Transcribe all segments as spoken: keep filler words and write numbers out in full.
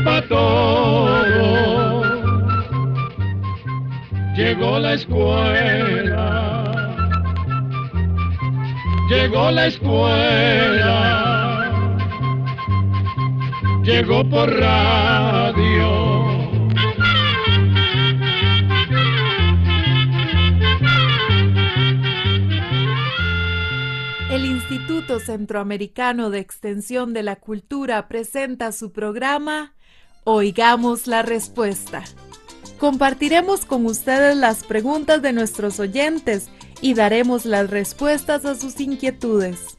para todo. Llegó la escuela, llegó la escuela, llegó por radio. El Instituto Centroamericano de Extensión de la Cultura presenta su programa Oigamos la Respuesta. Compartiremos con ustedes las preguntas de nuestros oyentes y daremos las respuestas a sus inquietudes.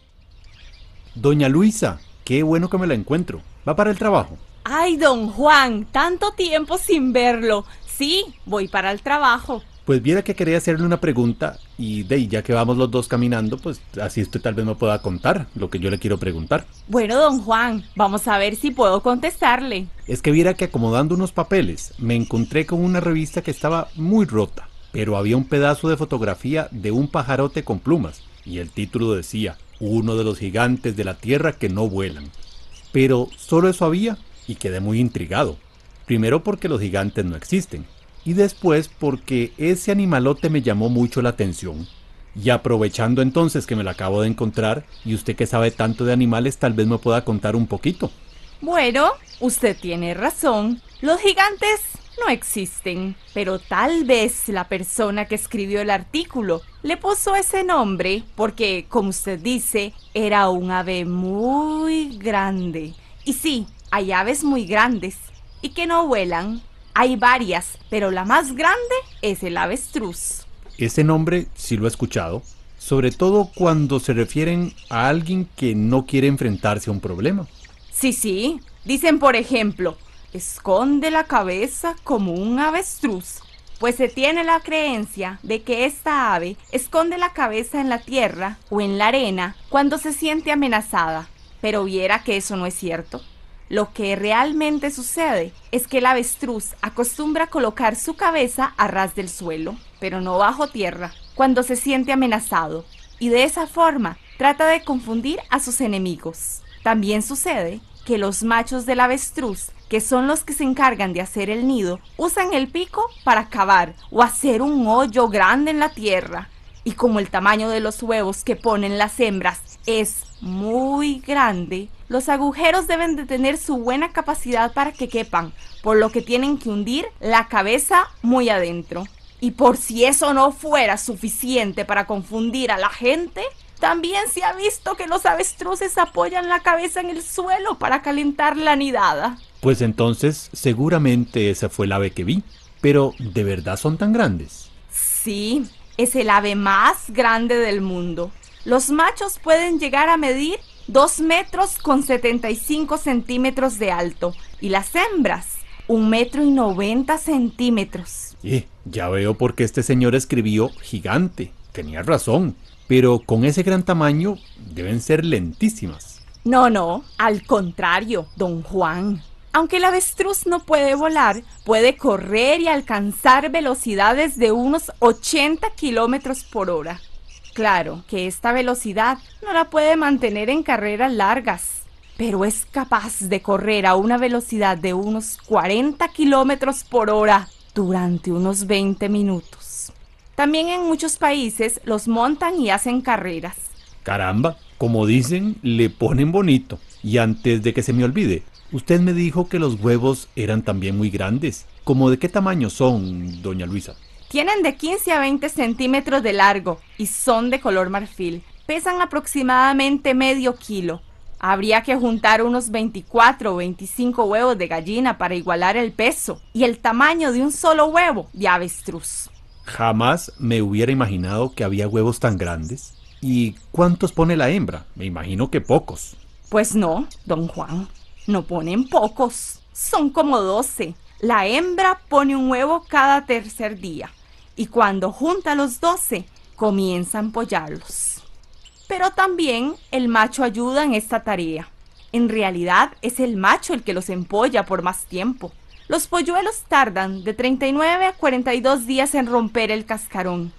Doña Luisa, qué bueno que me la encuentro. ¿Va para el trabajo? Ay, don Juan, tanto tiempo sin verlo. Sí, voy para el trabajo. Pues viera que quería hacerle una pregunta y de ahí, ya que vamos los dos caminando, pues así usted tal vez me pueda contar lo que yo le quiero preguntar. Bueno, don Juan, vamos a ver si puedo contestarle. Es que viera que acomodando unos papeles me encontré con una revista que estaba muy rota, pero había un pedazo de fotografía de un pajarote con plumas y el título decía, uno de los gigantes de la tierra que no vuelan. Pero solo eso había y quedé muy intrigado. Primero porque los gigantes no existen. Y después porque ese animalote me llamó mucho la atención. Y aprovechando entonces que me lo acabo de encontrar, y usted que sabe tanto de animales, tal vez me pueda contar un poquito. Bueno, usted tiene razón. Los gigantes no existen, pero tal vez la persona que escribió el artículo le puso ese nombre porque, como usted dice, era un ave muy grande. Y sí, hay aves muy grandes y que no vuelan. Hay varias, pero la más grande es el avestruz. Ese nombre sí lo he escuchado, sobre todo cuando se refieren a alguien que no quiere enfrentarse a un problema. Sí, sí. Dicen, por ejemplo, esconde la cabeza como un avestruz. Pues se tiene la creencia de que esta ave esconde la cabeza en la tierra o en la arena cuando se siente amenazada. Pero viera que eso no es cierto. Lo que realmente sucede es que el avestruz acostumbra colocar su cabeza a ras del suelo, pero no bajo tierra, cuando se siente amenazado, y de esa forma trata de confundir a sus enemigos. También sucede que los machos del avestruz, que son los que se encargan de hacer el nido, usan el pico para cavar o hacer un hoyo grande en la tierra. Y como el tamaño de los huevos que ponen las hembras es muy grande, los agujeros deben de tener su buena capacidad para que quepan, por lo que tienen que hundir la cabeza muy adentro. Y por si eso no fuera suficiente para confundir a la gente, también se ha visto que los avestruces apoyan la cabeza en el suelo para calentar la nidada. Pues entonces seguramente esa fue el ave que vi, pero ¿de verdad son tan grandes? Sí, es el ave más grande del mundo. Los machos pueden llegar a medir dos metros con setenta y cinco centímetros de alto y las hembras un metro y noventa centímetros. Eh, ya veo por qué este señor escribió gigante. Tenía razón, pero con ese gran tamaño deben ser lentísimas. No, no, al contrario, don Juan. Aunque el avestruz no puede volar, puede correr y alcanzar velocidades de unos ochenta kilómetros por hora. Claro que esta velocidad no la puede mantener en carreras largas, pero es capaz de correr a una velocidad de unos cuarenta kilómetros por hora durante unos veinte minutos. También en muchos países los montan y hacen carreras. Caramba, como dicen, le ponen bonito. Y antes de que se me olvide, usted me dijo que los huevos eran también muy grandes. ¿Cómo de qué tamaño son, doña Luisa? Tienen de quince a veinte centímetros de largo y son de color marfil. Pesan aproximadamente medio kilo. Habría que juntar unos veinticuatro o veinticinco huevos de gallina para igualar el peso y el tamaño de un solo huevo de avestruz. Jamás me hubiera imaginado que había huevos tan grandes. ¿Y cuántos pone la hembra? Me imagino que pocos. Pues no, don Juan, no ponen pocos. Son como doce. La hembra pone un huevo cada tercer día. Y cuando junta los doce, comienza a empollarlos. Pero también el macho ayuda en esta tarea. En realidad es el macho el que los empolla por más tiempo. Los polluelos tardan de treinta y nueve a cuarenta y dos días en romper el cascarón.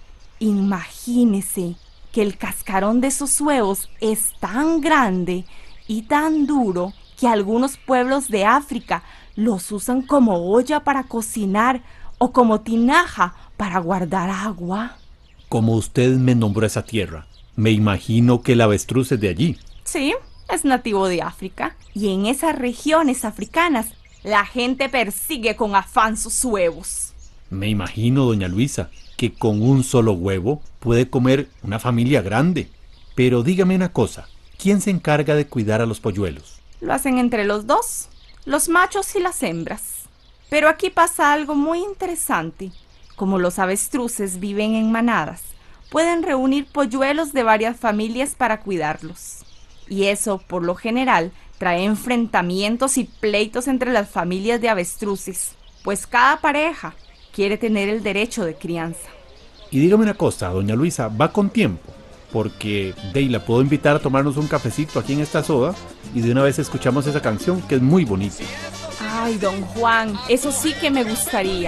Imagínese que el cascarón de esos huevos es tan grande y tan duro que que algunos pueblos de África los usan como olla para cocinar o como tinaja para guardar agua. Como usted me nombró esa tierra, me imagino que el avestruz es de allí. Sí, es nativo de África. Y en esas regiones africanas, la gente persigue con afán sus huevos. Me imagino, doña Luisa, que con un solo huevo puede comer una familia grande. Pero dígame una cosa, ¿quién se encarga de cuidar a los polluelos? Lo hacen entre los dos, los machos y las hembras. Pero aquí pasa algo muy interesante. Como los avestruces viven en manadas, pueden reunir polluelos de varias familias para cuidarlos. Y eso, por lo general, trae enfrentamientos y pleitos entre las familias de avestruces, pues cada pareja quiere tener el derecho de crianza. Y dígame una cosa, doña Luisa, ¿va con tiempo? Porque Dey, la puedo invitar a tomarnos un cafecito aquí en esta soda y de una vez escuchamos esa canción que es muy bonita. Ay, don Juan, eso sí que me gustaría.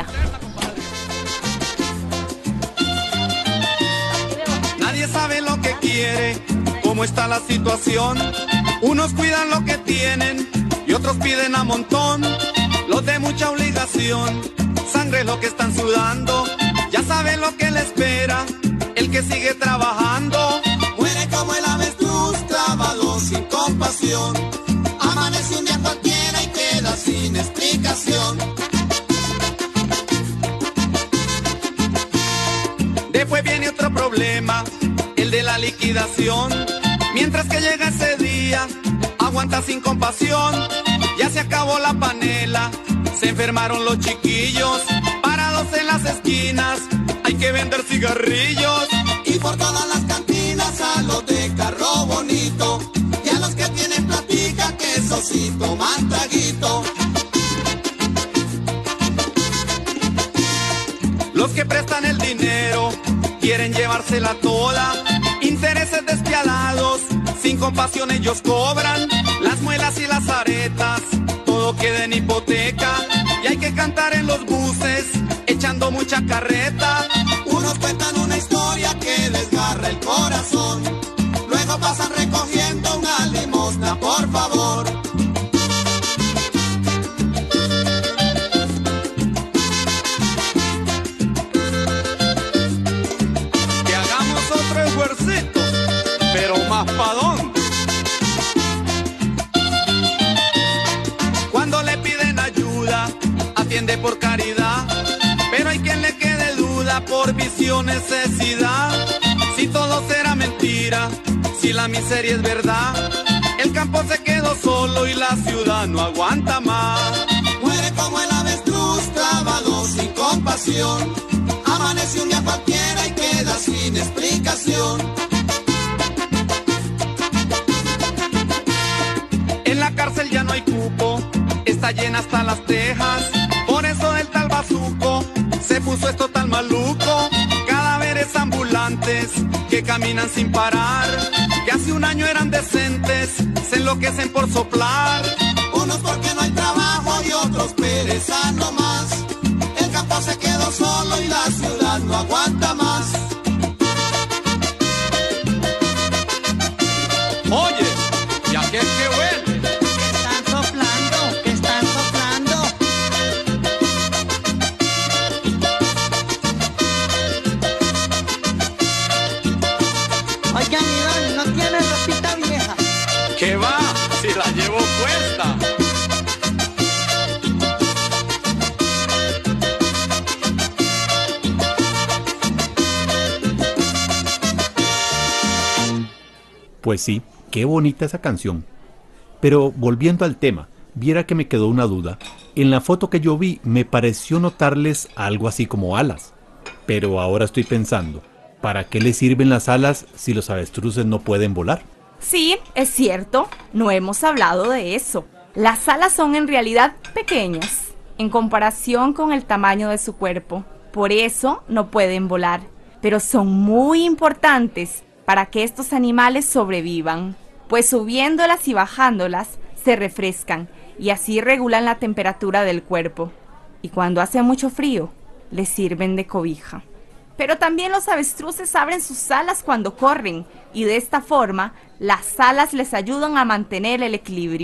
Nadie sabe lo que quiere, cómo está la situación. Unos cuidan lo que tienen y otros piden a montón. Los de mucha obligación, sangre es lo que están sudando. Ya saben lo que le espera, el que sigue trabajando. Muere como el avestruz, clavado sin compasión. Amanece un día cualquiera y queda sin explicación. Después viene otro problema, el de la liquidación. Mientras que llega ese día, aguanta sin compasión. Ya se acabó la panela, se enfermaron los chiquillos. Parados en las esquinas, hay que vender cigarrillos. Y por todas las cantinas a los de carro bonito y a los que tienen platica, que eso sí toman traguito. Los que prestan el dinero quieren llevársela toda. Intereses despiadados, sin compasión ellos cobran. Las muelas y las aretas, todo queda en hipoteca. Y hay que cantar en los buses, echando mucha carreta. Unos cuentan una historia que desgarra el corazón. Luego pasan recogiendo una limosna, por favor. Que hagamos otro esfuercito, pero más pa' dónde. Cuando le piden ayuda, atiende por caridad, pero hay quien le quede duda por visión, necesidad. Si todo será mentira, si la miseria es verdad, el campo se quedó solo y la ciudad no aguanta más. Muere como el avestruz, clavado sin compasión. Amanece un día cualquiera y queda sin explicación. En la cárcel ya no hay cupo, está llena hasta las tejas. Por eso el tal bazuco se puso esto tan maluco. Cadáveres ambulantes que caminan sin parar, que hace un año eran decentes, se enloquecen por soplar. Unos porque no hay trabajo y otros pereza no más. El campo se quedó solo y la ciudad no aguanta más. Oye, ¿y a qué es que huele? Están soplando, que están soplando. Oigan, Idón, ¿no tiene ropita vieja? ¿Qué va? Si la llevo puesta. Pues sí, qué bonita esa canción. Pero volviendo al tema, viera que me quedó una duda. En la foto que yo vi me pareció notarles algo así como alas. Pero ahora estoy pensando, ¿para qué les sirven las alas si los avestruces no pueden volar? Sí, es cierto, no hemos hablado de eso. Las alas son en realidad pequeñas en comparación con el tamaño de su cuerpo. Por eso no pueden volar, pero son muy importantes para que estos animales sobrevivan, pues subiéndolas y bajándolas se refrescan y así regulan la temperatura del cuerpo. Y cuando hace mucho frío, les sirven de cobija. Pero también los avestruces abren sus alas cuando corren y de esta forma las alas les ayudan a mantener el equilibrio.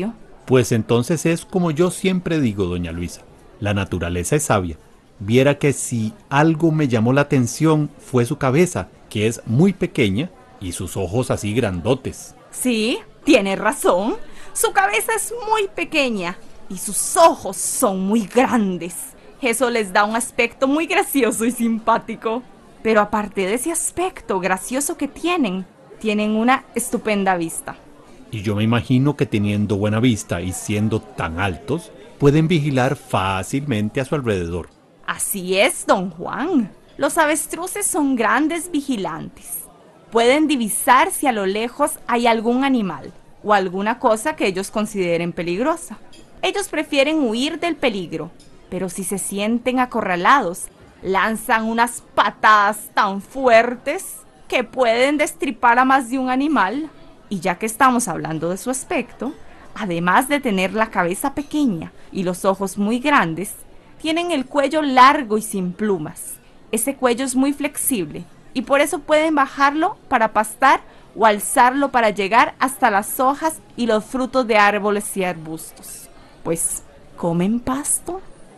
Pues entonces es como yo siempre digo, doña Luisa, la naturaleza es sabia. Viera que si algo me llamó la atención fue su cabeza, que es muy pequeña, y sus ojos así grandotes. Sí, tiene razón. Su cabeza es muy pequeña y sus ojos son muy grandes. Eso les da un aspecto muy gracioso y simpático. Pero aparte de ese aspecto gracioso que tienen, tienen una estupenda vista. Y yo me imagino que teniendo buena vista y siendo tan altos, pueden vigilar fácilmente a su alrededor. Así es, don Juan. Los avestruces son grandes vigilantes. Pueden divisar si a lo lejos hay algún animal o alguna cosa que ellos consideren peligrosa. Ellos prefieren huir del peligro, pero si se sienten acorralados, lanzan unas patadas tan fuertes que pueden destripar a más de un animal. Y ya que estamos hablando de su aspecto, además de tener la cabeza pequeña y los ojos muy grandes, tienen el cuello largo y sin plumas. Ese cuello es muy flexible y por eso pueden bajarlo para pastar o alzarlo para llegar hasta las hojas y los frutos de árboles y arbustos. Pues comen pasto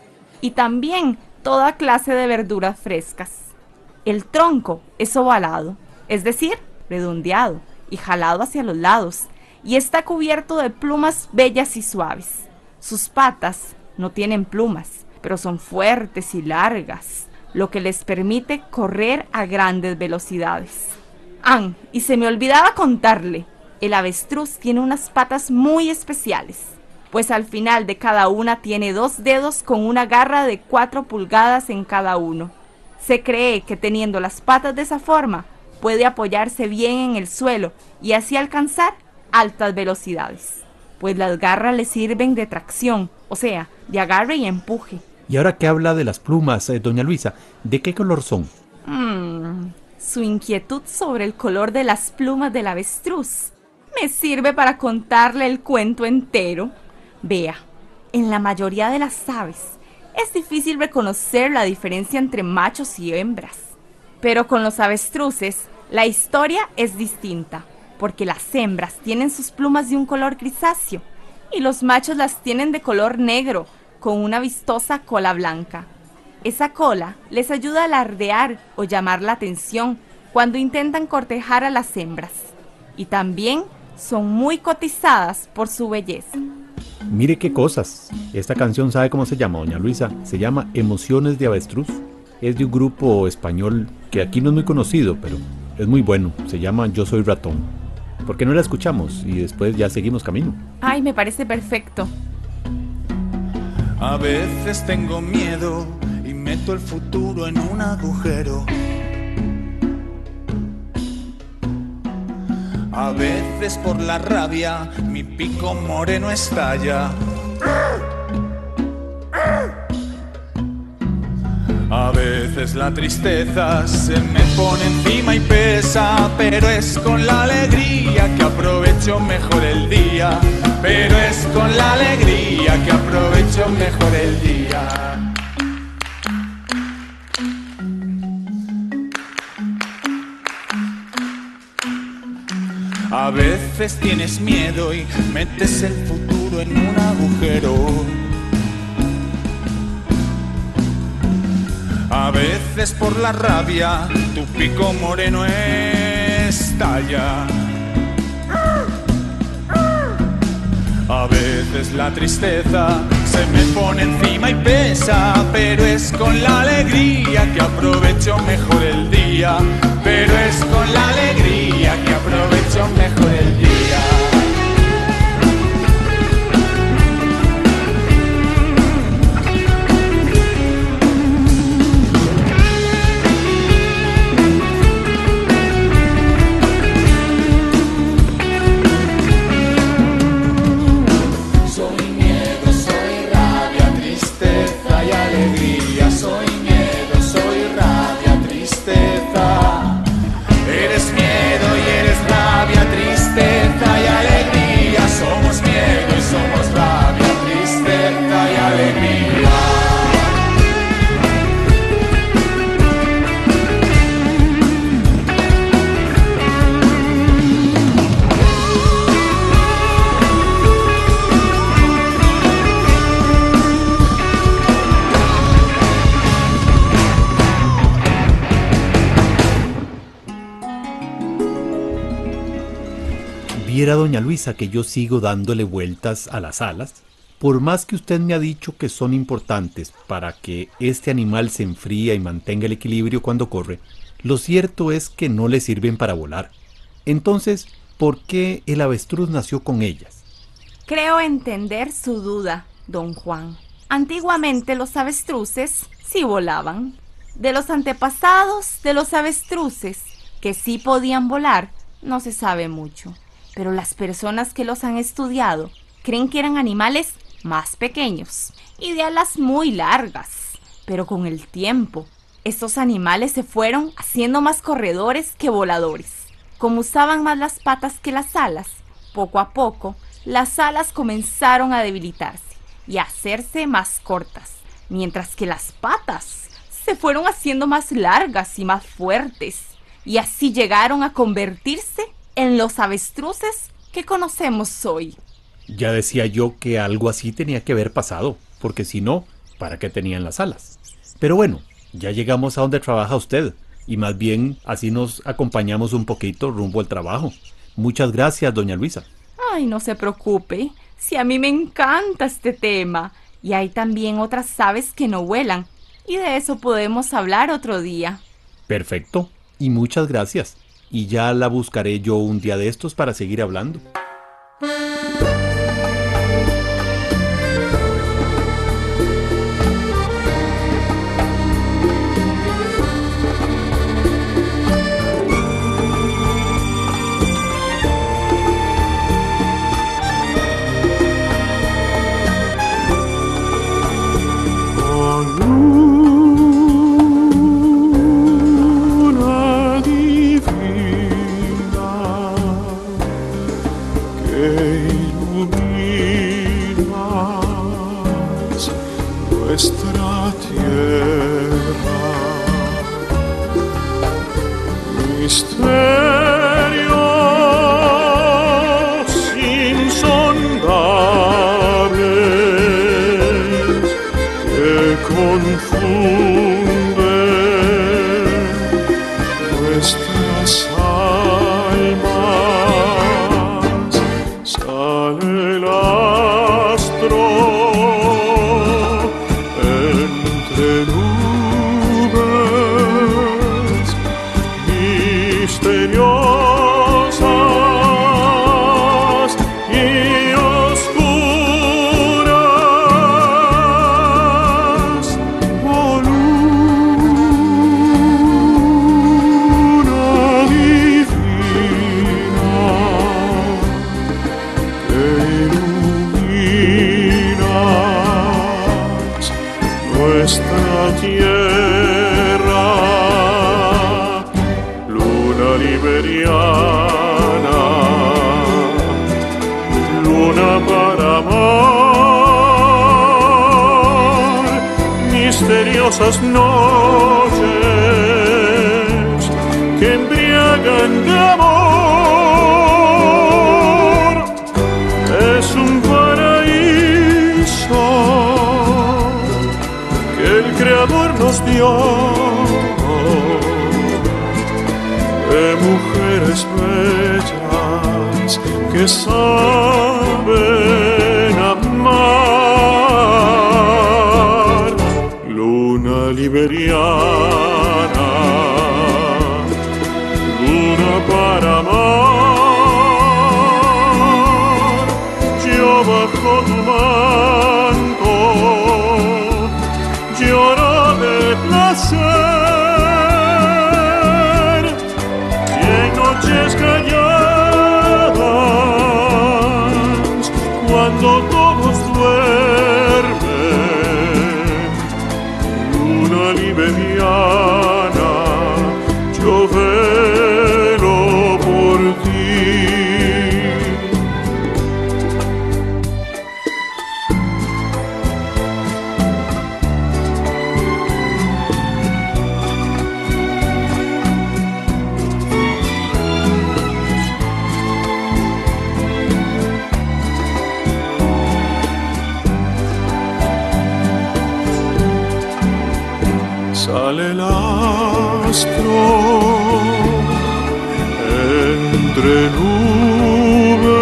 y también toda clase de verduras frescas. El tronco es ovalado, es decir, redondeado y jalado hacia los lados, y está cubierto de plumas bellas y suaves. Sus patas no tienen plumas, pero son fuertes y largas, lo que les permite correr a grandes velocidades. Ah, y se me olvidaba contarle, el avestruz tiene unas patas muy especiales, pues al final de cada una tiene dos dedos con una garra de cuatro pulgadas en cada uno. Se cree que teniendo las patas de esa forma, puede apoyarse bien en el suelo y así alcanzar altas velocidades, pues las garras le sirven de tracción, o sea, de agarre y empuje. Y ahora que habla de las plumas, eh, doña Luisa, ¿de qué color son? Mm, su inquietud sobre el color de las plumas del avestruz me sirve para contarle el cuento entero. Vea, en la mayoría de las aves es difícil reconocer la diferencia entre machos y hembras, pero con los avestruces la historia es distinta, porque las hembras tienen sus plumas de un color grisáceo y los machos las tienen de color negro con una vistosa cola blanca. Esa cola les ayuda a alardear o llamar la atención cuando intentan cortejar a las hembras, y también son muy cotizadas por su belleza. Mire qué cosas. Esta canción, ¿sabe cómo se llama, doña Luisa? Se llama Emociones de Avestruz. Es de un grupo español que aquí no es muy conocido, pero es muy bueno. Se llama Yo Soy Ratón. ¿Por qué no la escuchamos y después ya seguimos camino? Ay, me parece perfecto. A veces tengo miedo y meto el futuro en un agujero. A veces por la rabia mi pico moreno estalla. A veces la tristeza se me pone encima y pesa, pero es con la alegría que aprovecho mejor el día. Pero es con la alegría que aprovecho mejor el día. A veces tienes miedo y metes el futuro en un agujero. A veces por la rabia tu pico moreno estalla. A veces la tristeza se me pone encima y pesa, pero es con la alegría que aprovecho mejor el día. Pero es con la alegría que aprovecho mejor el día. Eres miedo y eres rabia, tristeza. Viera, doña Luisa, que yo sigo dándole vueltas a las alas. Por más que usted me ha dicho que son importantes para que este animal se enfríe y mantenga el equilibrio cuando corre, lo cierto es que no le sirven para volar. Entonces, ¿por qué el avestruz nació con ellas? Creo entender su duda, don Juan. Antiguamente los avestruces sí volaban. De los antepasados de los avestruces, que sí podían volar, no se sabe mucho. Pero las personas que los han estudiado creen que eran animales más pequeños y de alas muy largas. Pero con el tiempo, estos animales se fueron haciendo más corredores que voladores. Como usaban más las patas que las alas, poco a poco, las alas comenzaron a debilitarse y a hacerse más cortas, mientras que las patas se fueron haciendo más largas y más fuertes, y así llegaron a convertirse en los avestruces que conocemos hoy. Ya decía yo que algo así tenía que haber pasado, porque si no, ¿para qué tenían las alas? Pero bueno, ya llegamos a donde trabaja usted, y más bien así nos acompañamos un poquito rumbo al trabajo. Muchas gracias, doña Luisa. Ay, no se preocupe, si a mí me encanta este tema, y hay también otras aves que no vuelan, y de eso podemos hablar otro día. Perfecto, y muchas gracias. Y ya la buscaré yo un día de estos para seguir hablando. Nuestra tierra, misterios insondables que confunden nuestras almas. Sale el astro entre nubes misteriosas y oscuras. Oh, luna divina que iluminas nuestra tierra, luna liberiana, luna para amar, misteriosas noches que embriagan de amor. Es un paraíso que el Creador nos dio, de mujeres bellas que saben amar. Luna liberiana, luna para amar, yo bajo tu manto lloro de placer, y en noches calladas, cuando todos duermen, luna liberiana, yo velo por ti. Sale el astro entre nubes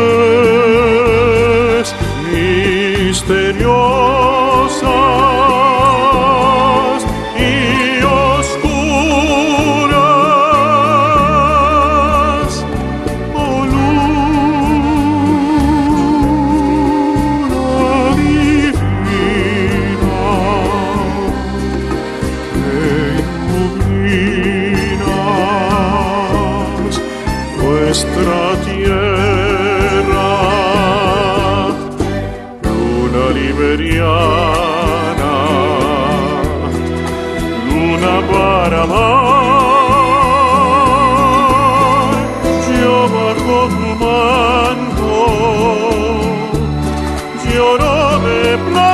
luna para amar. Yo bajo tu manto lloro de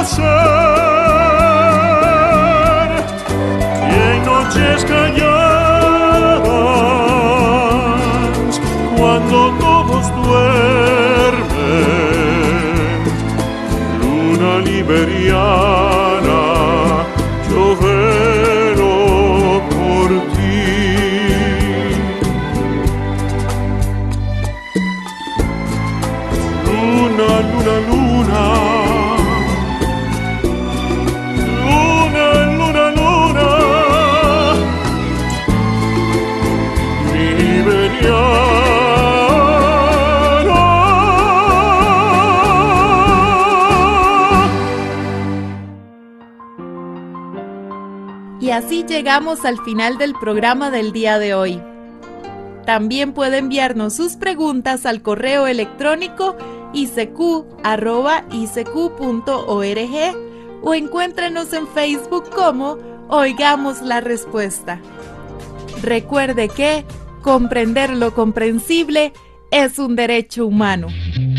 placer, y en noches calladas, cuando todos duermen, luna liberiana, yo velo por ti. Luna, luna, luna, luna, luna, luna, liberiana. Y así llegamos al final del programa del día de hoy. También puede enviarnos sus preguntas al correo electrónico i c q arroba i c q punto org o encuéntrenos en Facebook como Oigamos la Respuesta. Recuerde que comprender lo comprensible es un derecho humano.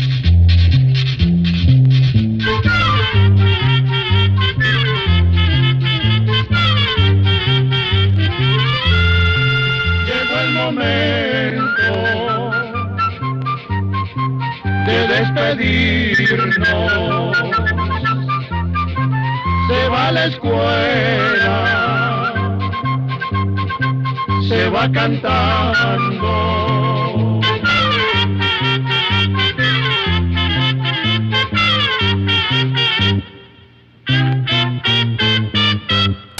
De despedirnos, se va a la escuela, se va cantando